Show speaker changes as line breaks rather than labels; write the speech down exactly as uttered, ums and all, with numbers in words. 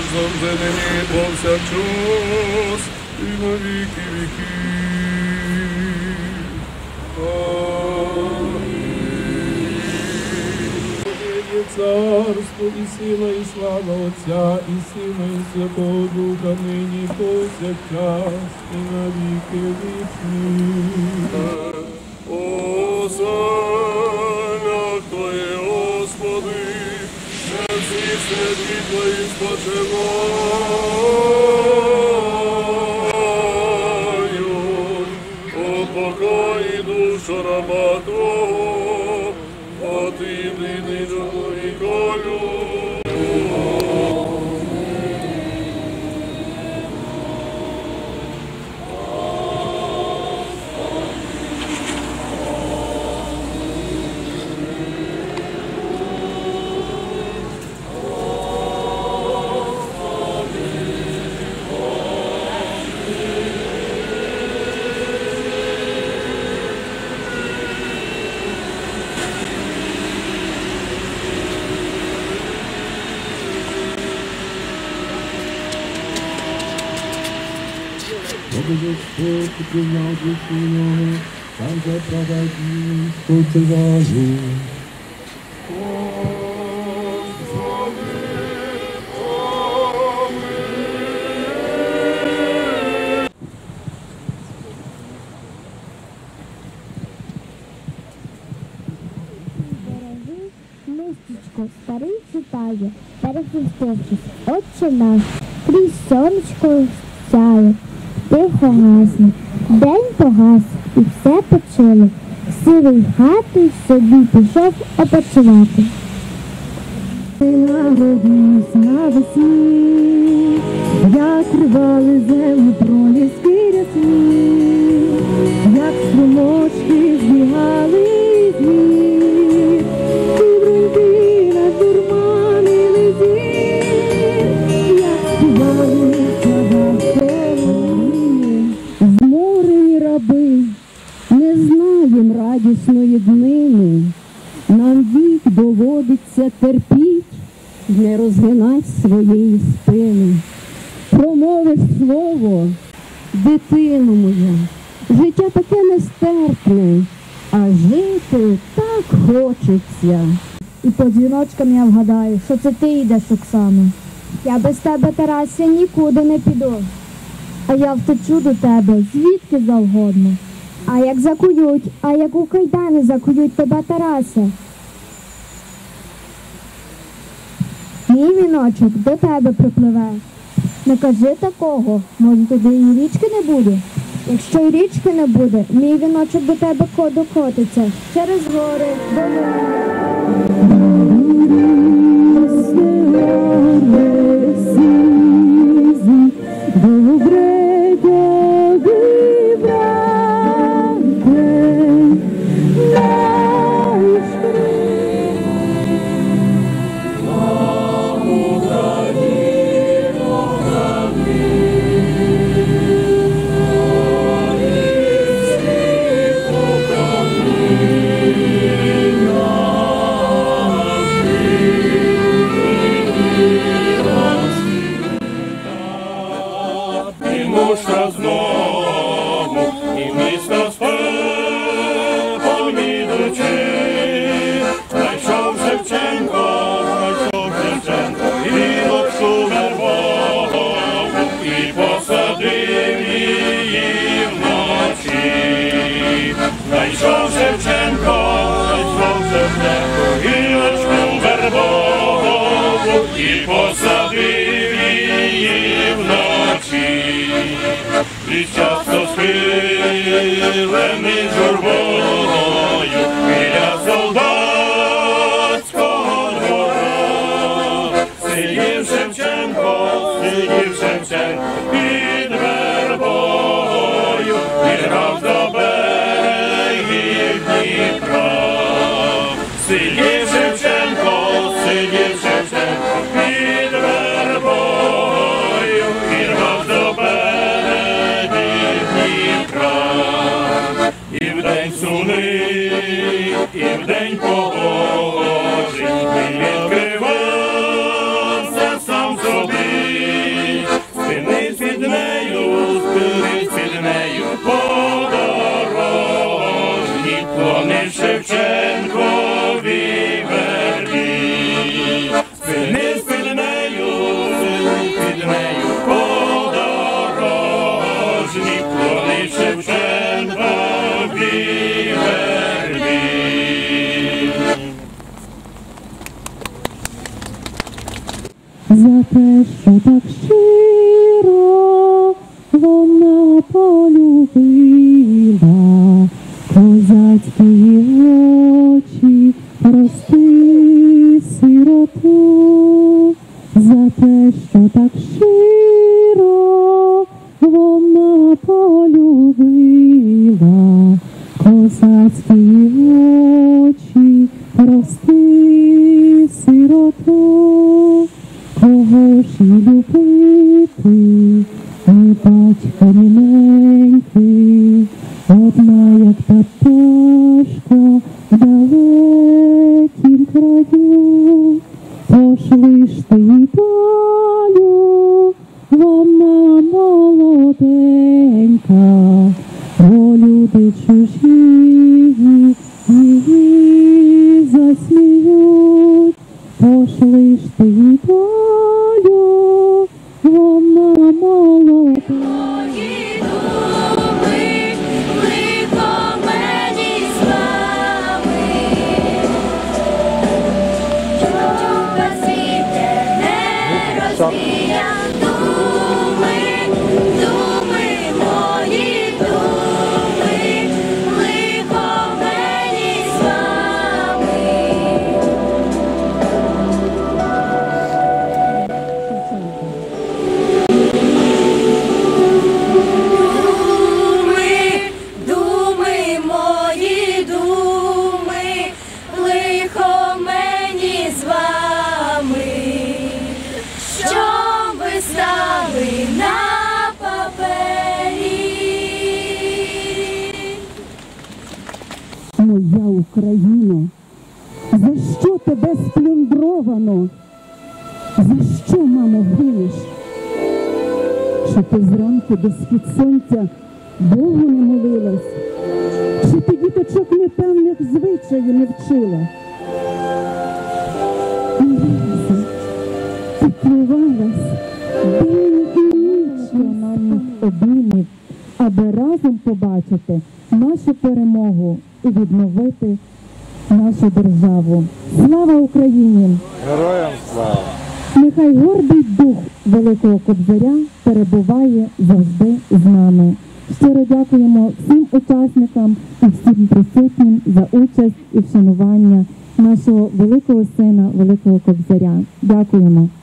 завжди нині повсякчас і на віки віків. Амінь. Є царство і сила, і слава Отця, і Сина, і Святого Духа, нині повсякчас і на віки вічні. Оселях Твої, Господи, не всі святі Твої спочивають. Упокої душу раба Твого, от імені Твої колю. Господь прийняв душу його, там же праведні спочивали.
Мистечко старий читає, перехрестившись, Отче наш, крізь сонечко сяє. Тихо гасне, день погас, і все почило. Сивий хату собі пішов опочивати. Народився навесні, як рвали землю проліски рясні, як струмочки збігали з ніг, кубринки надурманили зір, як співали зморені раби, не знаєм радісної днини, нам вік доводиться терпіть, не розгинать своєї спини. Промовиш слово, дитино моя, життя таке нестерпне, а жити так хочеться.
І по дзвіночкам я вгадаю, що це ти йдеш, Оксано. Я без тебе, Тарася, нікуди не піду. А я втечу до тебе звідки завгодно. А як закують, а як у кайдани закують тебе, Тарасе. Мій віночок до тебе припливе. Не кажи такого, може туди і річки не буде. Якщо й річки не буде, мій віночок до тебе докотиться через гори, долини.
І часто схилений журбою біля солдатського двора. Сидів Шевченко, сидів Шевченко під вербою і грав до берегів Дніпра. Сидів Шевченко, сидів Шевченко під вербою і грав до берегів Дніпра. І вдень сумний, і вдень погожий, він відкривався сам собі.
за те, що так щиро вона полюбила козацькі очі, прости сироту, за те, що так щиро вона полюбила козацькі очі, прости сироту, кого ж і любити, ні батько, ні неньки, одна, як та пташка в далекім краю, пошли ж ти й долю, вона молоденька, бо люди чужі її засміють, пошли ж ти й долю, вона молоденька. Моя Україно, за що тебе сплюндровано? За що, мамо, гинеш? Чи ти зранку до схід сонця Богу не молилась? Чи ти діточок непевних звичаїв не вчила? Ліза, піклувалась день і ніч нам обіймів, аби разом побачити нашу перемогу і відновити нашу державу. Слава Україні!
Героям слава!
Нехай гордий дух Великого Кобзаря перебуває завжди з нами. Щиро дякуємо всім учасникам і всім присутнім за участь і вшанування нашого великого сина, Великого Кобзаря. Дякуємо.